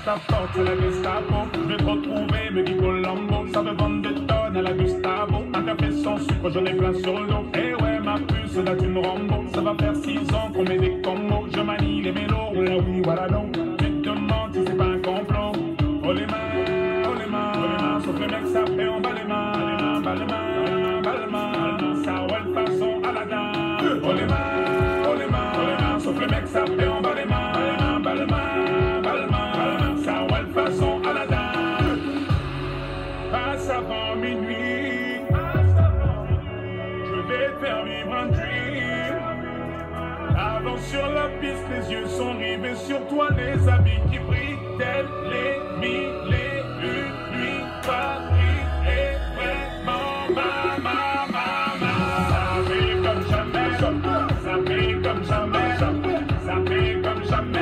ta porte, c'est la Gestapo. Je vais te retrouver, me dit Colombo. Ça veut vendre des tonnes à la Gustavo. Un café sans sucre, j'en ai plein sur le dos. Eh ouais, ma puce, là tu me Rambo. Ça va faire 6 ans qu'on met des combos. Je manie les mélos, là oui, voilà non. Tu te demandes si c'est pas un complot. Oh les mains, oh les mains, oh les mains. Sauf les mecs, ça fait en bas les mains. Bas les mains, bas les mains. Ça roule façon Aladdin. Oh les mains, oh les mains, oh les mains. Sauf les mecs, ça fait en bas les mains. Bas les mains, bas les mains. Ça roule façon Aladdin. Passe avant minuit. Je vais te faire vivre un dream. Avance sur la piste, les yeux sont rivés sur toi, les habits qui brillent, tels les mille et une nuits. Paris est vraiment ma. Ça fait comme jamais, ça fait comme jamais, ça fait comme jamais.